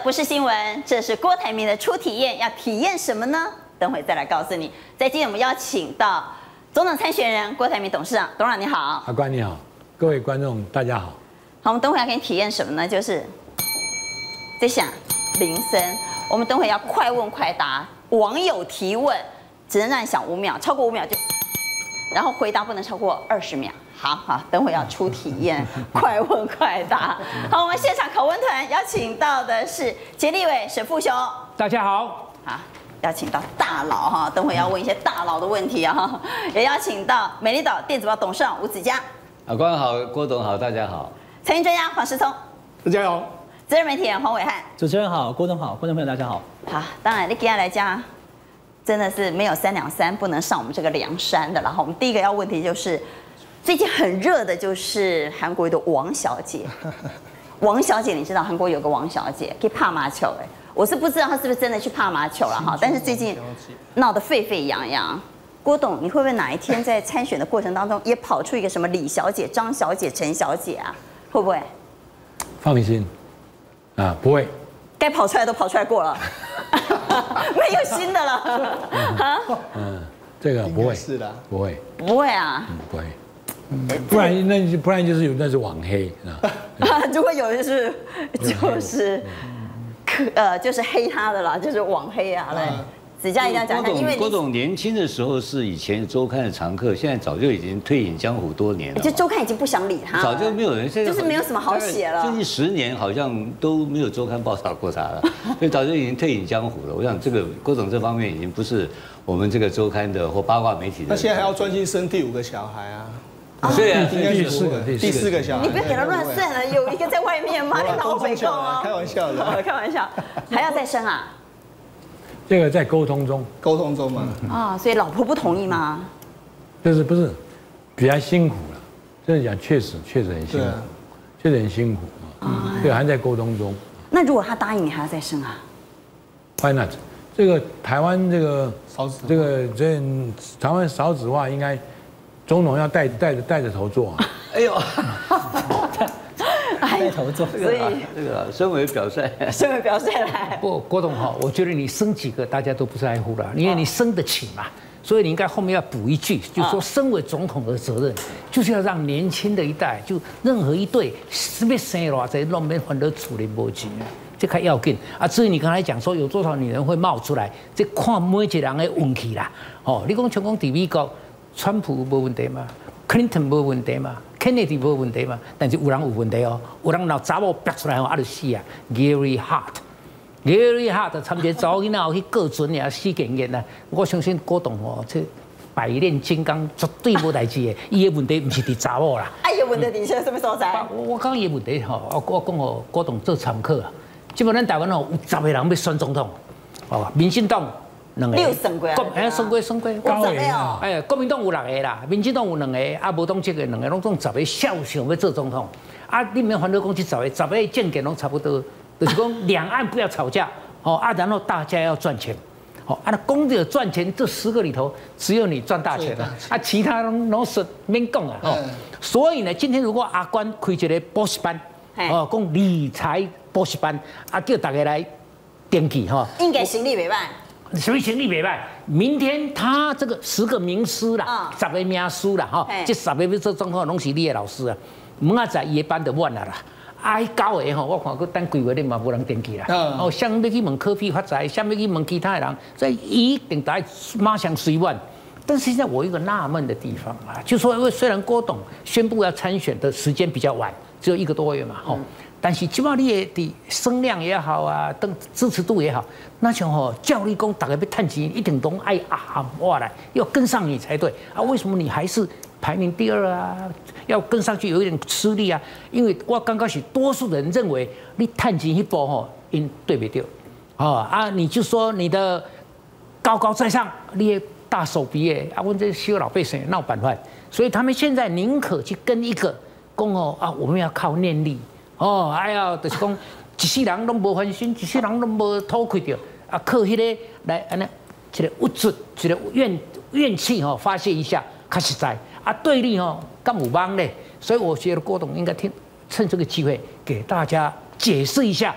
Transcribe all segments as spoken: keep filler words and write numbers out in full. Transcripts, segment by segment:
不是新闻，这是郭台铭的初体验，要体验什么呢？等会再来告诉你。在今天我们邀请到总统参选人郭台铭董事长，董事长你好。 阿官你好，各位观众大家好。 好，我们等会要给你体验什么呢？就是在响铃声，我们等会要快问快答，网友提问只能让你响五秒，超过五秒就，然后回答不能超过二十秒。好好，等会要出体验，快问快答。好，我们现场考问团邀请到的是杰立伟、沈富雄， 大家好。 好，邀请到大佬哈，等会要问一些大佬的问题啊。也邀请到美丽岛电子报董事长吴子嘉。 阿官好，郭董好，大家好。 财经专家黄世聪， 大家好。 资深媒体人黄伟汉， 主持人好，郭董好，观众朋友大家好。 好，当然你接下来讲，真的是没有三两三不能上我们这个梁山的了。哈，我们第一个要问题就是。最近很热的就是韩国的王小姐，王小姐，你知道韩国有个王小姐可以帕麻球哎，我是不知道她是不是真的去帕麻球了哈，但是最近闹得沸沸扬扬。郭董，你会不会哪一天在参选的过程当中也跑出一个什么李小姐、张小姐、陈小姐啊？会不会？ 放心，啊，不会。 该跑出来都跑出来过了，没有新的了。啊？ 嗯，这个不会， 是的， 不会， 不会啊， 嗯，不会。不然那不然就是有那是网黑啊。 如果有就是就是可呃就是黑他的啦，就是网黑啊。对，子嘉一定要讲一下，因为郭董年轻的时候是以前周刊的常客，现在早就已经退隐江湖多年了。 就周刊已经不想理他了， 早就没有人，现在就是没有什么好写了。 最近十年好像都没有周刊报道过他了，所以早就已经退隐江湖了。我想这个郭董这方面已经不是我们这个周刊的或八卦媒体的。 他现在还要专心生第五个小孩啊。 对啊， 应该是四个，第四个小孩。 你不要给他乱算了，有一个在外面吗？你脑北控哦， 开玩笑的， 开玩笑，还要再生啊？ 这个在沟通中， 沟通中嘛。 啊，所以老婆不同意吗？ 就是不是比较辛苦了？真的讲，确实确实很辛苦，确实很辛苦啊。对，还在沟通中。 那如果他答应你，还要再生啊 ？Why not？这个台湾这个少子， 这个这台湾少子化应该。总统要带带着带着头做啊！ 哎呦， 带头做， 所以这个身为表率， 身为表率来。 不，郭董哈，我觉得你生几个大家都不在乎了，因为你生得起嘛，所以你应该后面要补一句，就是说，身为总统的责任，就是要让年轻的一代，就任何一对是不是生了在弄边换得处理不起。这较要紧啊！至于你刚才讲说有多少女人会冒出来，这看每一个人的运气啦。哦，你讲像讲在美国。川普无问题嘛 ，Clinton 无问题嘛 ，Kennedy 无问题嘛，但是有人有问题哦，有人老查某逼出来哦，啊就死啊 ，Gary Hart，Gary Hart 参加早囡仔去告准也死经验啊，我相信郭董哦，这百炼金刚绝对无代志的，伊的问题不是伫查某啦。 啊，伊的问题伫啥什么所在？ 我我讲伊的问题吼，我我讲哦，郭董做参考啊，基本咱台湾哦有十个人要选总统，哦，民进党。 你有算过啊？ 哎，算过算过， 高个哦。 哎，国民党有六个啦，民进党有两个，啊，无党籍的两个，拢总十个少想要做总统。啊，你免烦恼讲这十个，十个政见拢差不多，就是讲两岸不要吵架，哦啊，然后大家要赚钱，哦啊，那公者赚钱，这十个里头只有你赚大钱了，啊，其他拢拢是免讲啊，哦。所以呢，今天如果阿官开一个补习班，哦，讲理财补习班，啊，叫大家来登记哈， 应该行李袂歹。 什么行李袂歹？明天他这个十个名师啦，十个名师啦，哈，这十个要做总统，拢是你的老师啊。明仔载伊的班就满啦啦。啊，九个吼，我看佮等几月你嘛无人登记啦。哦，想要去问科比发财，想要去问其他的人，所以一定得马上随问。但是现在我有一个纳闷的地方啊，就说因为虽然郭董宣布要参选的时间比较晚，只有一个多月嘛，吼。嗯但是起码你的声量也好啊，等支持度也好，那像吼教你讲大家要赚钱，一定都爱啊哇来，要跟上你才对啊。为什么你还是排名第二啊？要跟上去有一点吃力啊。因为我刚开始多数人认为你赚钱一波吼，因对不对？哦啊，你就说你的高高在上，你大手笔耶啊，问这些老百姓闹板饭，所以他们现在宁可去跟一个讲哦啊，我们要靠念力。哦，哎呀，就是讲一世人拢无翻身，一世人拢无吐开掉，啊，靠迄个来安尼，一个物质，一个怨怨气吼发泄一下，较实在。啊，对立吼，敢有帮咧？所以我觉得郭董应该听趁这个机会给大家解释一下，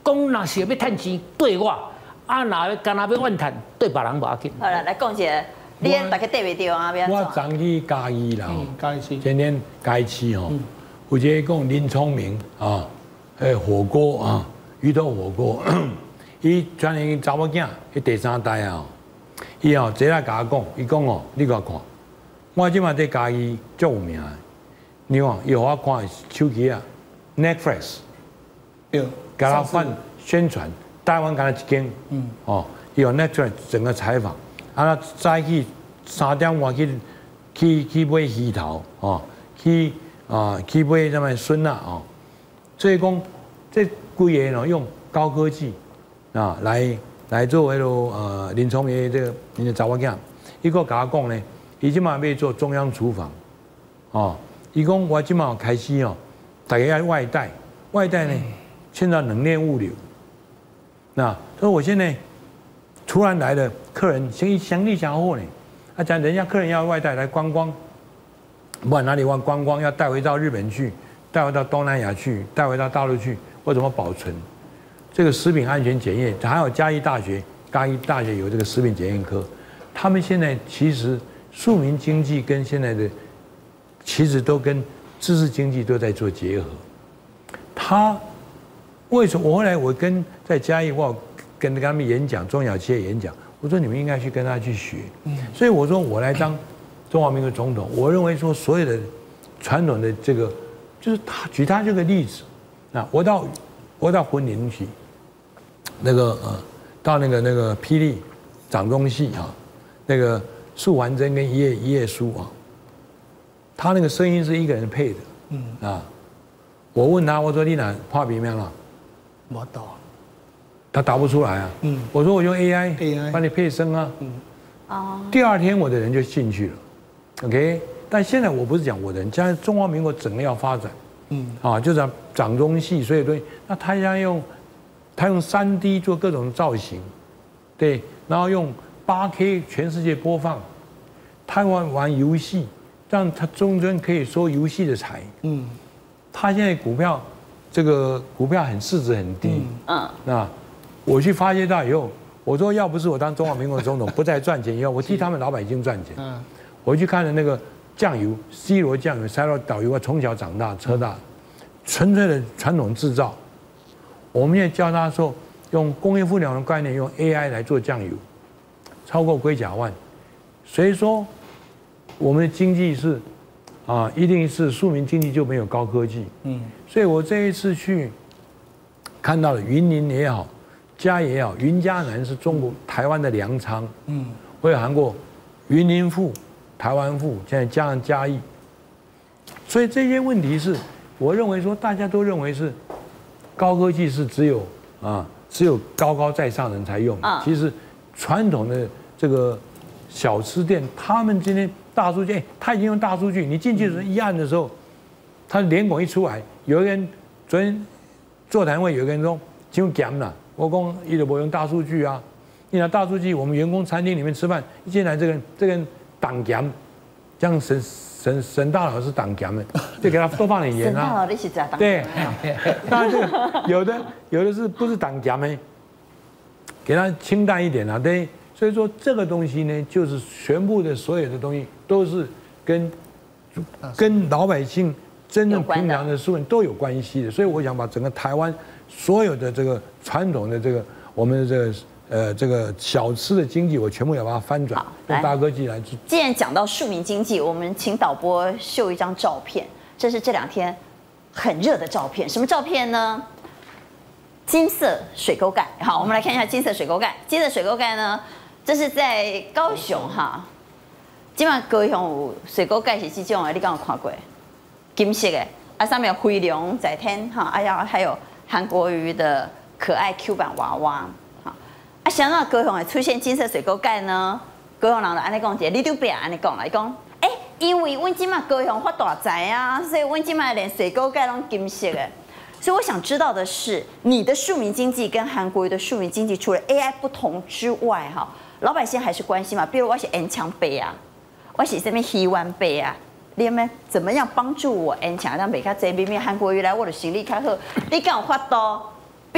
讲那是要趁钱对我，啊，那干那要怨叹对别人无要紧。 好了，来讲一下，你大家对袂对啊？ 我昨去嘉义啦， 嘉义市， 今天嘉义市吼，有一个讲林聪明啊，诶火锅啊，鱼头火锅，伊传伊查某囝，伊第三代啊，伊吼坐来甲我讲，伊讲哦，你甲看，我即马在嘉义足有名，你看，伊互我看手机啊 ，Netflix， 对， 甲他办宣传，台湾敢若一间，嗯，哦，伊有 Netflix 整个采访。啊！早起三點外去去去買魚頭哦，去啊去買什麼筍啊哦，所以講這規個喏用高科技啊來來做迄個呃林聰明這個你的查某囝，伊個甲我講呢，伊即馬要做中央廚房哦，伊講我即馬開始哦，大家要外帶，外帶呢現在冷鏈物流，那所以我現在。突然来的客人，生意相力相货呢，啊，讲人家客人要外带来观光，不管哪里玩观光，要带回到日本去，带回到东南亚去，带回到大陆去，我怎么保存？这个食品安全检验，还有嘉义大学，嘉义大学有这个食品检验科，他们现在其实庶民经济跟现在的，其实都跟知识经济都在做结合。他为什么？我后来我跟在嘉义我。跟他们演讲，中小企业演讲，我说你们应该去跟他去学。所以我说我来当中华民国总统，我认为说所有的传统的这个，就是他举他这个例子，啊，我到我到婚礼去，那个呃，到那个那个霹雳掌中戏啊，那个素还真跟一页一页书啊，他那个声音是一个人配的，嗯啊，我问他，我说你哪画笔面了？ 我懂。 他答不出来啊！嗯，我说我用 A I 帮你配声啊。嗯，哦。第二天我的人就进去了 ，OK。但现在我不是讲我的人，现在中华民国整个要发展，嗯，啊，就是掌中戏，所有东西。那他要用，他用三 D 做各种造型，对，然后用八 K 全世界播放，他玩玩游戏，让他中间可以收游戏的财。嗯，他现在股票，这个股票很市值很低，嗯，那。我去发现到以后，我说要不是我当中华民国总统不再赚钱以后，我替他们老百姓赚钱。嗯，我去看了那个酱油 ，C 罗酱油、塞罗导游，我从小长大车大，纯粹的传统制造。我们也教他说，用工业互联网的概念，用 A I 来做酱油，超过龟甲万。所以说，我们的经济是啊，一定是庶民经济就没有高科技。嗯，所以我这一次去看到了云林也好。嘉也好，云嘉南是中国台湾的粮仓，嗯，我有喊过云林富、台湾富，现在加上嘉义，所以这些问题是，我认为说大家都认为是高科技是只有啊只有高高在上人才用，啊，其实传统的这个小吃店，他们今天大数据，哎，他已经用大数据，你进去的时候一按的时候，他脸孔一出来，有一个人昨天座谈会有一个人说，就减了。我讲，伊就无用大数据啊！你拿大数据，我们员工餐厅里面吃饭，一进来这个人，这个人党咸，像沈沈沈大佬是党咸的，就给他多放点盐啊。沈大佬你是咋党？ 对，当然这个有的有的是不是党咸的，给他清淡一点啊，对。所以说这个东西呢，就是全部的所有的东西都是跟跟老百姓真正平常的市民都有关系的。所以我想把整个台湾。所有的这个传统的这个我们的这个呃这个小吃的经济，我全部要把它翻转，用大科技来做。 既然讲到庶民经济，我们请导播秀一张照片，这是这两天很热的照片。什么照片呢？金色水沟盖。好，我们来看一下金色水沟盖。金色水沟盖呢，这是在高雄哈。基本上高雄有水沟盖是这种的，你刚有看过？金色的，啊上面有飞龙在天哈，哎呀还有。韩国瑜的可爱 Q 版娃娃，好啊，想到高雄会出现金色水沟盖呢？高雄人就安尼讲一下，你就不要安尼讲啦，伊讲，哎，因为阮即马高雄发大财啊，所以阮即马连水沟盖拢金色的。所以我想知道的是，你的庶民经济跟韩国瑜的庶民经济除了 A I 不同之外，哈，老百姓还是关心嘛。比如我是延强杯啊，我是什么希望杯啊。你们怎么样帮助我 N 强让美卡这边面韩国瑜来我的行李较好？你敢有法度？比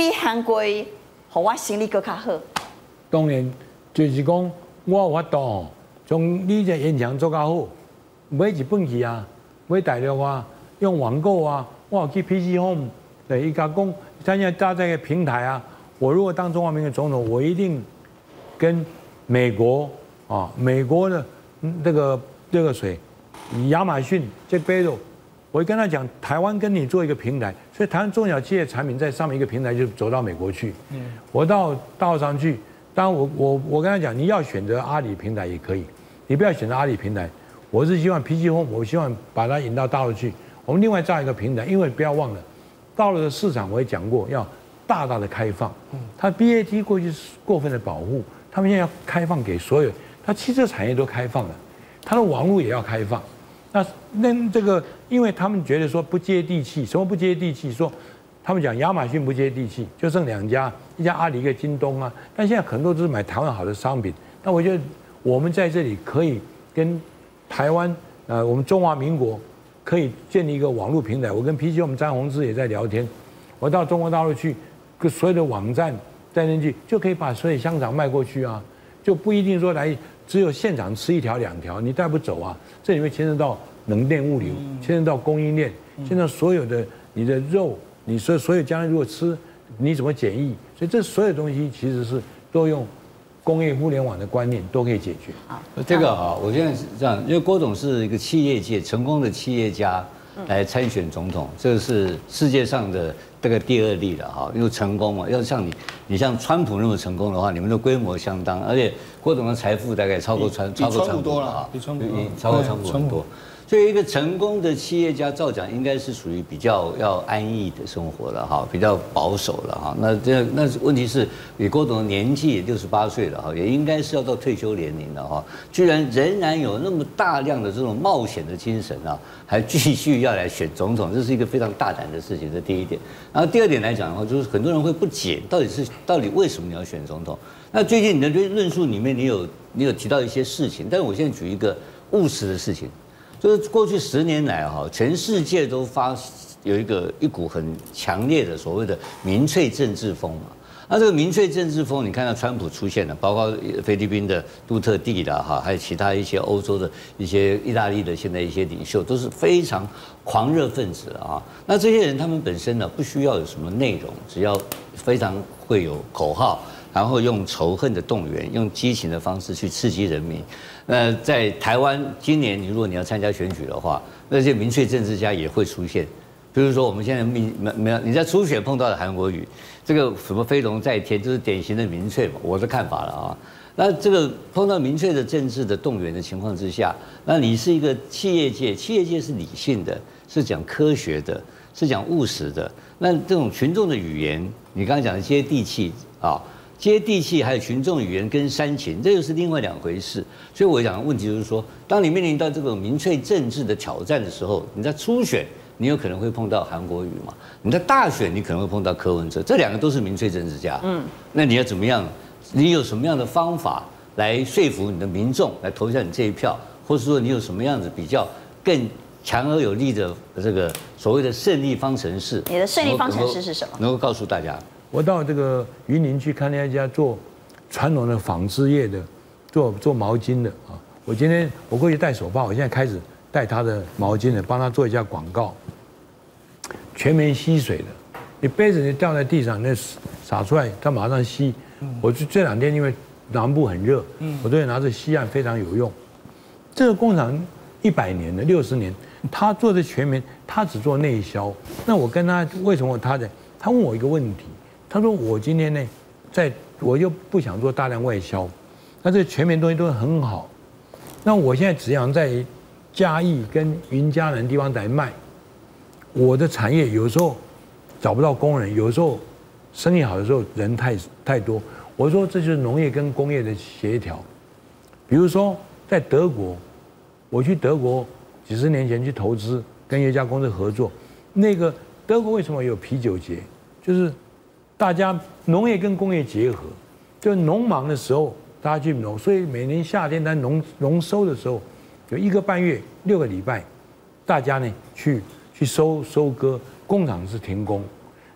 比韩国，互我生理更较好。 当然，就是讲我有法度，从你这现场做较好，买日本去啊，买大陆啊，用网购啊，我有去 P C Home 的一家公，参加搭这个平台啊。我如果当中华民国总统，我一定跟美国啊，美国的这个这个谁，亚马逊这贝罗。我会跟他讲，台湾跟你做一个平台，所以台湾中小企业产品在上面一个平台就走到美国去。嗯，我到大陆上去，当然我我我跟他讲，你要选择阿里平台也可以，你不要选择阿里平台。我是希望 P C Home， 我希望把它引到大陆去。我们另外造一个平台，因为不要忘了，大陆的市场我也讲过，要大大的开放。嗯，它 B A T 过去是过分的保护，他们现在要开放给所有，它汽车产业都开放了，它的网络也要开放。那那这个，因为他们觉得说不接地气，什么不接地气？说他们讲亚马逊不接地气，就剩两家，一家阿里，一个京东啊。但现在很多都是买台湾好的商品。那我觉得我们在这里可以跟台湾，呃，我们中华民国可以建立一个网络平台。我跟 P C 我们张宏志也在聊天，我到中国大陆去，所有的网站带进去，就可以把所有香肠卖过去啊，就不一定说来。只有现场吃一条两条，你带不走啊！这里面牵涉到冷链物流，牵涉到供应链，牵涉到所有的你的肉，你所所有将来如果吃，你怎么检疫？所以这所有东西其实是都用工业互联网的观念都可以解决。 好，这个啊，我现在是这样，因为郭董是一个企业界成功的企业家来参选总统，这个是世界上的这个第二例了哈，因为成功嘛，要像你，你像川普那么成功的话，你们的规模相当，而且郭董的财富大概超过川，超过川普多了，比川普超过川普很多。所以一个成功的企业家，照讲应该是属于比较要安逸的生活了哈，比较保守了哈。那这那问题是，以郭董的年纪也六十八岁了哈，也应该是要到退休年龄了哈，居然仍然有那么大量的这种冒险的精神啊，还继续要来选总统，这是一个非常大胆的事情。这第一点。然后第二点来讲的话，就是很多人会不解，到底是到底为什么你要选总统？那最近你的论述里面，你有你有提到一些事情，但是我现在举一个务实的事情。就是过去十年来哈，全世界都发有一个一股很强烈的所谓的民粹政治风嘛。那这个民粹政治风，你看到川普出现了，包括菲律宾的杜特地的哈，还有其他一些欧洲的一些意大利的现在一些领袖，都是非常狂热分子啊。那这些人他们本身呢，不需要有什么内容，只要非常会有口号。然后用仇恨的动员，用激情的方式去刺激人民。那在台湾今年，你如果你要参加选举的话，那些民粹政治家也会出现。比如说我们现在民没没有你在初选碰到的韩国瑜，这个什么飞龙在天，就是典型的民粹嘛，我的看法了啊。那这个碰到民粹的政治的动员的情况之下，那你是一个企业界，企业界是理性的，是讲科学的，是讲务实的。那这种群众的语言，你刚才讲的接地气啊。接地气，还有群众语言跟煽情，这又是另外两回事。所以我讲的问题就是说，当你面临到这种民粹政治的挑战的时候，你在初选，你有可能会碰到韩国瑜嘛；你在大选，你可能会碰到柯文哲，这两个都是民粹政治家。嗯，那你要怎么样？你有什么样的方法来说服你的民众来投下你这一票，或者说你有什么样子比较更强而有力的这个所谓的胜利方程式？ 你的胜利方程式是什么？ 能够告诉大家。 我到这个云林去看那家做传统的纺织业的，做做毛巾的啊。我今天我过去戴手帕，我现在开始戴他的毛巾的，帮他做一下广告。全棉吸水的，你杯子你掉在地上，那洒出来，它马上吸。我就这两天因为南部很热，我都会拿着吸汗，非常有用。这个工厂一百年的，六十年，他做的全棉，他只做内销。那我跟他为什么他的？他问我一个问题。他说：“我今天呢，在我又不想做大量外销，那这全棉东西都很好。那我现在只想在嘉义跟云嘉南地方来卖。我的产业有时候找不到工人，有时候生意好的时候人太太多。我说这就是农业跟工业的协调。比如说在德国，我去德国几十年前去投资，跟一家公司合作。那个德国为什么有啤酒节？就是大家农业跟工业结合，就农忙的时候，大家去农，所以每年夏天在农农收的时候，有一个半月、六个礼拜，大家呢去去收收割，工厂是停工。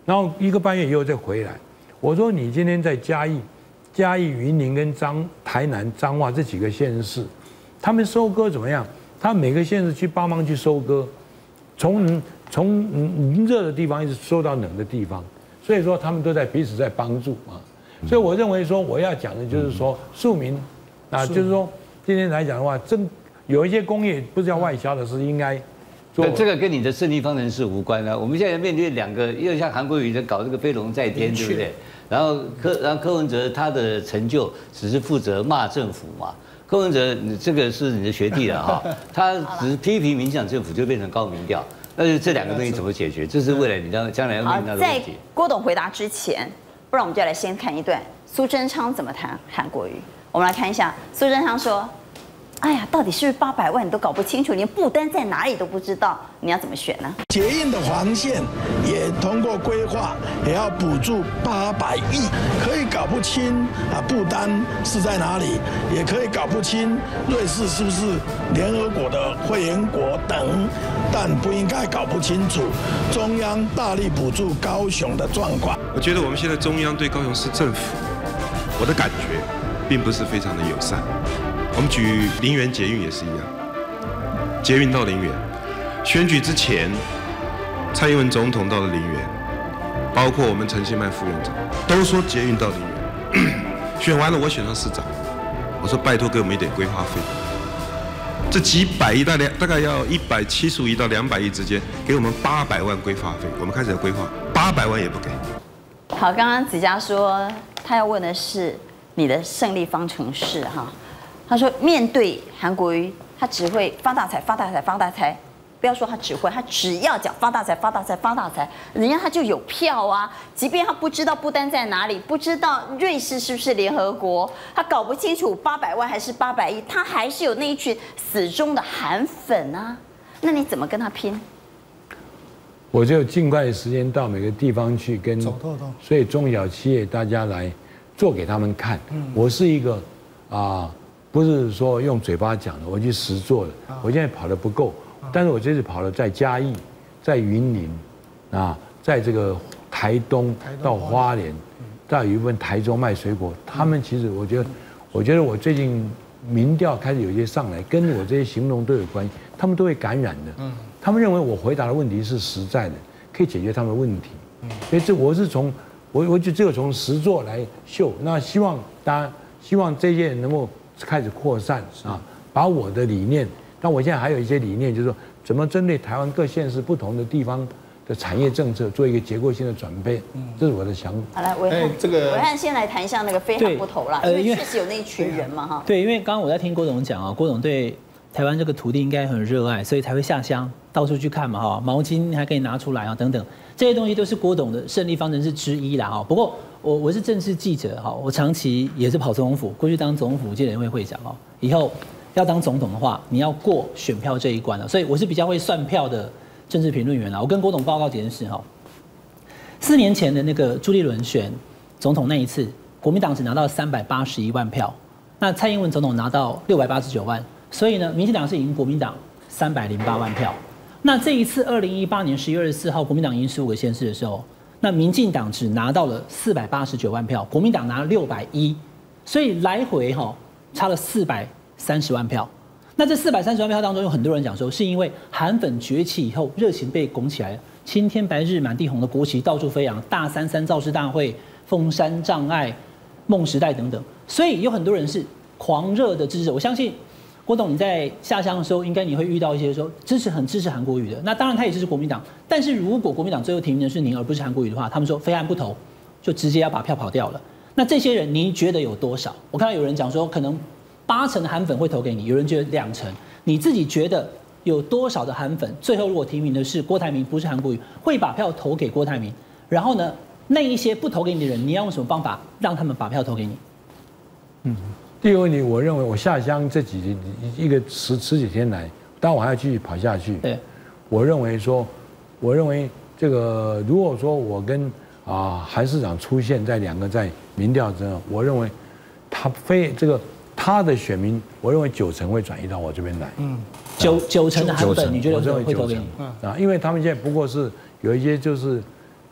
然后一个半月以后再回来。我说你今天在嘉义、嘉义、云林跟彰台南、彰化这几个县市，他们收割怎么样？他每个县市去帮忙去收割，从从热的地方一直收到冷的地方，所以说他们都在彼此在帮助啊。所以我认为说我要讲的就是说庶民啊，就是说今天来讲的话，真有一些工业不是要外销的，是应该。 对，这个跟你的胜利方程式无关了。我们现在面对两个，因为像韩国瑜在搞这个飞龙在天，对不对？然后柯，然后柯文哲他的成就只是负责骂政府嘛。柯文哲，你这个是你的学弟了哈，他只是批评民进党政府就变成高民调，那这两个东西怎么解决？这是未来你将将来要面临到的问题。 在郭董回答之前，不然我们就来先看一段苏贞昌怎么谈韩国瑜。我们来看一下，苏贞昌说。哎呀，到底是不是八百万你都搞不清楚，连不丹在哪里都不知道，你要怎么选呢？ 捷运的黄线也通过规划，也要补助八百亿，可以搞不清啊，不丹是在哪里，也可以搞不清瑞士是不是联合国的会员国等，但不应该搞不清楚中央大力补助高雄的状况。 我觉得我们现在中央对高雄市政府，我的感觉并不是非常的友善。我们举林园捷运也是一样，捷运到林园，选举之前，蔡英文总统到了林园，包括我们陈其迈副院长都说捷运到林园，选完了我选上市长，我说拜托给我们一点规划费，这几百亿大概大概要一百七十五亿到两百亿之间，给我们八百万规划费，我们开始要规划，八百万也不给。 好，刚刚子佳说他要问的是你的胜利方程式哈。他说：“面对韩国瑜，他只会发大财、发大财、发大财。不要说他只会，他只要讲发大财、发大财、发大财，人家他就有票啊。即便他不知道不丹在哪里，不知道瑞士是不是联合国，他搞不清楚八百万还是八百亿，他还是有那一群死忠的韩粉啊。那你怎么跟他拼？” 我就尽快的时间到每个地方去跟，所以中小企业大家来做给他们看。我是一个啊。不是说用嘴巴讲的，我去实做的。我现在跑得不够，但是我这次跑了在嘉义，在云林，啊，在这个台东到花莲，再有一部分台中卖水果。他们其实我觉得，我觉得我最近民调开始有些上来，跟我这些行动都有关系，他们都会感染的。他们认为我回答的问题是实在的，可以解决他们的问题。所以这我是从我我就只有从实作来秀。那希望大家希望这些人能够。开始扩散啊，把我的理念，但我现在还有一些理念，就是说怎么针对台湾各县市不同的地方的产业政策做一个结构性的转变，这是我的想法。 好，来维汉，这个维汉先来谈一下那个非韩不投啦，因为确实有那一群人嘛哈。 对，因为刚刚我在听郭总讲啊，郭总对台湾这个土地应该很热爱，所以才会下乡到处去看嘛哈，毛巾还可以拿出来啊等等，这些东西都是郭董的胜利方程式之一啦哈。不过。我我是政治记者哈，我长期也是跑总统府，过去当总统府建联会会长哦，以后要当总统的话，你要过选票这一关了，所以我是比较会算票的政治评论员啦。我跟郭董报告几件事哈，四年前的那个朱立伦选总统那一次，国民党只拿到三百八十一万票，那蔡英文总统拿到六百八十九万，所以呢，民进党是赢国民党三百零八万票。那这一次二零一八年十一月二十四号，国民党赢十五个县市的时候。那民进党只拿到了四百八十九万票，国民党拿了六百一，所以来回哈差了四百三十万票。那这四百三十万票当中，有很多人讲说，是因为韩粉崛起以后，热情被拱起来了，青天白日满地红的国旗到处飞扬，大三三造势大会、凤山障碍、梦时代等等，所以有很多人是狂热的支持。我相信。郭董，你在下乡的时候，应该你会遇到一些说支持很支持韩国瑜的，那当然他也支持国民党。但是如果国民党最后提名的是您，而不是韩国瑜的话，他们说非韩不投，就直接要把票跑掉了。那这些人，您觉得有多少？我看到有人讲说，可能八成的韩粉会投给你，有人觉得两成。你自己觉得有多少的韩粉，最后如果提名的是郭台铭，不是韩国瑜，会把票投给郭台铭？然后呢，那一些不投给你的人，你要用什么方法让他们把票投给你？ 嗯。第一个问题，我认为我下乡这几一个十十几天来，当然我还要继续跑下去。 对， 我认为说，我认为这个如果说我跟啊韩市长出现在两个在民调之后，我认为他非这个他的选民，我认为九成会转移到我这边来。嗯， 九九成的韩粉，你觉得会投给你？ 啊，因为他们现在不过是有一些就是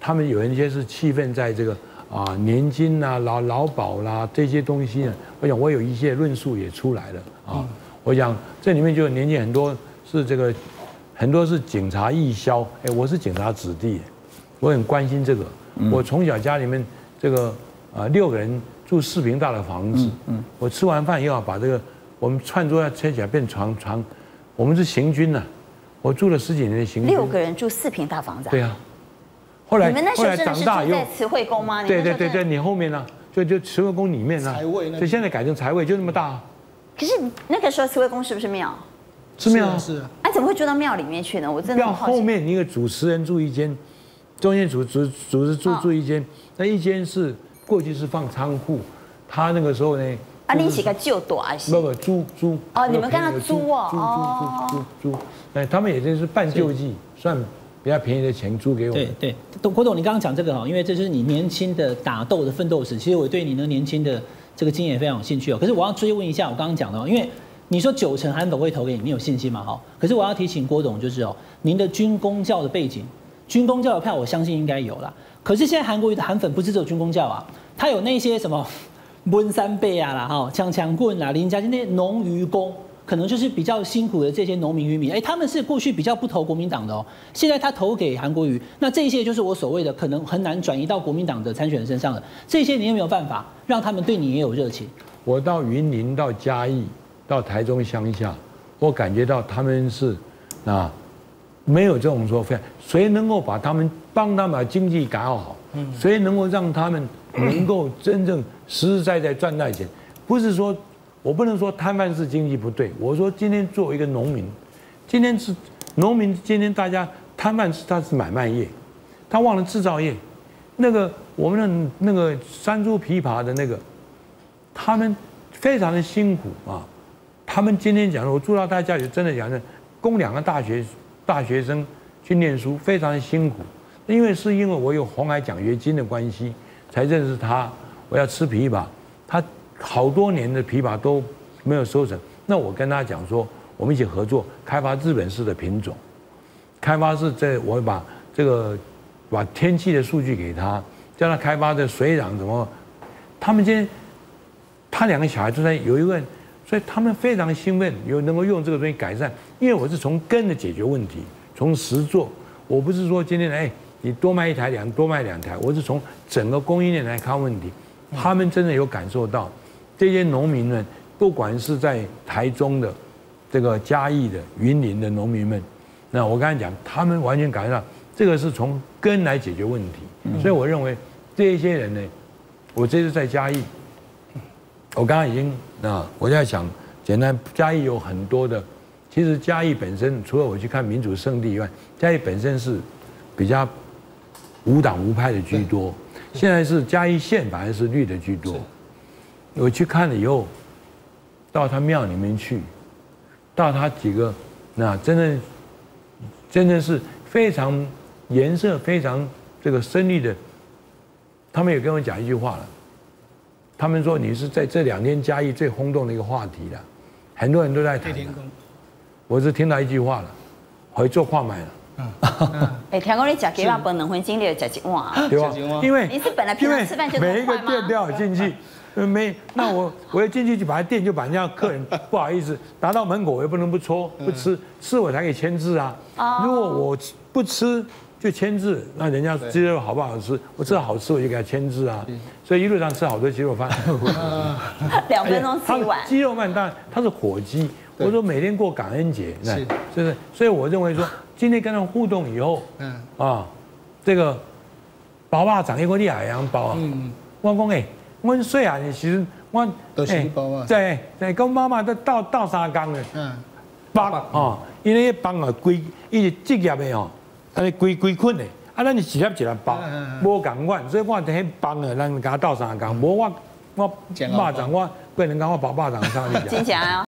他们有一些是气氛在这个啊年金啦、劳劳保啦这些东西呢，我想我有一些论述也出来了啊。我想这里面就有年轻很多是这个，很多是警察义消，哎，我是警察子弟，我很关心这个。我从小家里面这个啊六个人住四平大的房子，我吃完饭以后把这个我们串桌要拆起来变床床，我们是行军呢，我住了十几年的行军。 六个人住四平大房子。 对啊。后来你们那时候后来真的是住在慈惠宫吗？ 对对对对，你后面呢？就就慈惠宫里面呢。 财位。 所以现在改成财位，就那么大。 可是那个时候慈惠宫是不是庙？ 是庙啊。 是啊。 哎，怎么会住到庙里面去呢？我真的庙后面一个主持人住一间，中间主主主持住住一间，那一间是过去是放仓库，他那个时候呢。 啊，你是个旧短还是？ 不不，租租。 哦，你们跟他租哦。 租租租租租，哎，他们也就是办救济，算比较便宜的钱租给我。 对对，郭董，你刚刚讲这个哈，因为这就是你年轻的打斗的奋斗史。其实我对你的年轻的这个经验非常有兴趣哦。可是我要追问一下，我刚刚讲的哦，因为你说九成韩粉会投给你，你有信心吗？哈，可是我要提醒郭董，就是哦，您的军公教的背景，军公教的票我相信应该有啦。可是现在韩国瑜的韩粉不是只有军公教啊，他有那些什么。温三倍啊啦，哈，枪枪棍啦，林家那些农渔工，可能就是比较辛苦的这些农民渔民，哎，他们是过去比较不投国民党的哦，现在他投给韩国瑜，那这些就是我所谓的可能很难转移到国民党的参选人身上的，这些你有没有办法让他们对你也有热情？ 我到云林、到嘉义、到台中乡下，我感觉到他们是啊，没有这种说法，谁能够把他们帮他们把经济搞好，谁能够让他们能够真正实实在在赚到钱，不是说我不能说摊贩式经济不对，我说今天作为一个农民，今天是农民，今天大家摊贩是他是买卖业，他忘了制造业，那个我们的那个山猪琵琶的那个，他们非常的辛苦啊，他们今天讲的，我住到他家里真的讲的，供两个大学大学生去念书非常的辛苦，因为是因为我有红海奖学金的关系才认识他。我要吃枇杷，他好多年的枇杷都没有收成。那我跟他讲说，我们一起合作开发日本式的品种，开发是在我把这个把天气的数据给他，叫他开发的水壤怎么，他们今天他两个小孩都在有一个人，所以他们非常兴奋，有能够用这个东西改善。因为我是从根的解决问题，从实做，我不是说今天哎你多卖一台两多卖两台，我是从整个供应链来看问题。他们真的有感受到，这些农民们，不管是在台中的、这个嘉义的、云林的农民们，那我刚才讲，他们完全感受到这个是从根来解决问题。所以我认为这些人呢，我这次在嘉义，我刚刚已经啊，我在想，简单嘉义有很多的，其实嘉义本身除了我去看民主圣地以外，嘉义本身是比较无党无派的居多。现在是嘉义县反而是绿的居多，我去看了以后，到他庙里面去，到他几个，那真的，真的是非常颜色非常这个深绿的，他们也跟我讲一句话了，他们说你是在这两天嘉义最轰动的一个话题了，很多人都在谈，我是听到一句话了，回做矿买了。 哎，听讲你吃鸡肉饭两分钟你就吃一碗， 对吧？因为你是本来平常吃饭就每一个店都要进去，没那我我要进去就把店就把人家客人不好意思拿到门口，我又不能不戳不吃，吃我才可以签字啊。如果我不吃就签字，那人家鸡肉好不好吃？我吃好吃我就给他签字啊。所以一路上吃好多鸡肉饭， 两分钟吃一碗。 鸡肉饭当然它是火鸡，我说每天过感恩节，是不是？所以我认为说。今天跟他们互动以后，嗯啊，这个包肉长一个厉害样包啊，嗯，我讲哎，我细汉的时候，我哎在在跟妈妈在倒倒三工的，嗯，包哦，因为包啊规，伊是职业的哦，安尼规规捆的，啊，咱是一粒一粒包，无共款，所以我喺包啊，咱甲倒三工，无我我肉粽我不能讲我包肉粽上去。 真正啊。